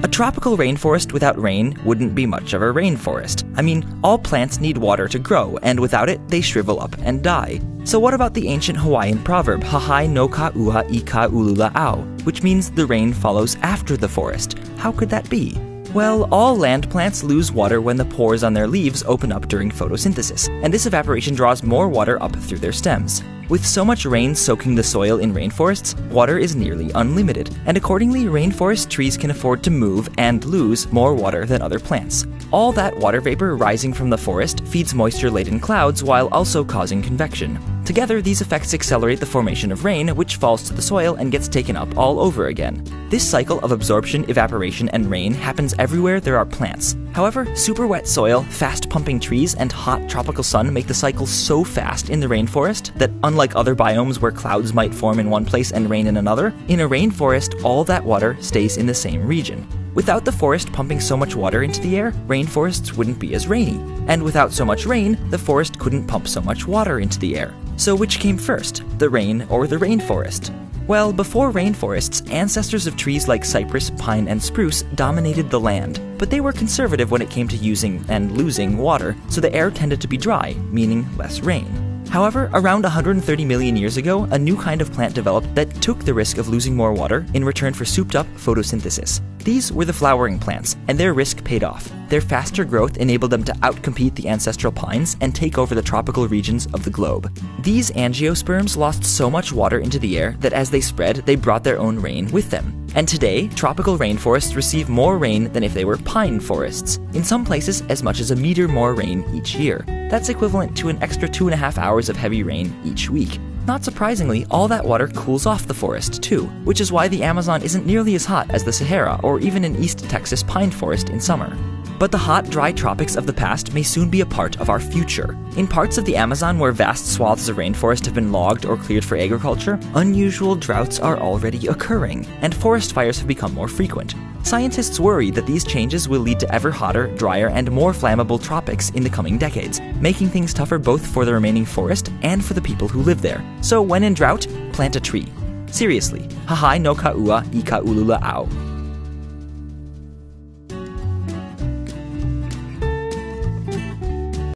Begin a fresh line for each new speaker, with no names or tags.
tropical rainforest without rain wouldn't be much of a rainforest. I mean, all plants need water to grow, and without it, they shrivel up and die. So what about the ancient Hawaiian proverb, Hahai no ka ua I ka ulula au, which means the rain follows after the forest? How could that be? Well, all land plants lose water when the pores on their leaves open up during photosynthesis, and this evaporation draws more water up through their stems. With so much rain soaking the soil in rainforests, water is nearly unlimited, and accordingly, rainforest trees can afford to move and lose more water than other plants. All that water vapor rising from the forest feeds moisture-laden clouds while also causing convection. Together, these effects accelerate the formation of rain, which falls to the soil and gets taken up all over again. This cycle of absorption, evaporation, and rain happens everywhere there are plants. However, super wet soil, fast-pumping trees, and hot tropical sun make the cycle so fast in the rainforest that, unlike other biomes where clouds might form in one place and rain in another, in a rainforest, all that water stays in the same region. Without the forest pumping so much water into the air, rainforests wouldn't be as rainy. And without so much rain, the forest couldn't pump so much water into the air. So which came first, the rain or the rainforest? Well, before rainforests, ancestors of trees like cypress, pine, and spruce dominated the land. But they were conservative when it came to using and losing water, so the air tended to be dry, meaning less rain. However, around 130 million years ago, a new kind of plant developed that took the risk of losing more water in return for souped-up photosynthesis. These were the flowering plants, and their risk paid off. Their faster growth enabled them to outcompete the ancestral pines and take over the tropical regions of the globe. These angiosperms lost so much water into the air that as they spread, they brought their own rain with them. And today, tropical rainforests receive more rain than if they were pine forests. In some places, as much as 1 meter more rain each year. That's equivalent to an extra 2.5 hours of heavy rain each week. Not surprisingly, all that water cools off the forest too, which is why the Amazon isn't nearly as hot as the Sahara or even an East Texas pine forest in summer. But the hot, dry tropics of the past may soon be a part of our future. In parts of the Amazon where vast swaths of rainforest have been logged or cleared for agriculture, unusual droughts are already occurring, and forest fires have become more frequent. Scientists worry that these changes will lead to ever hotter, drier, and more flammable tropics in the coming decades, making things tougher both for the remaining forest and for the people who live there. So when in drought, plant a tree. Seriously, Hahai no ka ua I ka ulula au.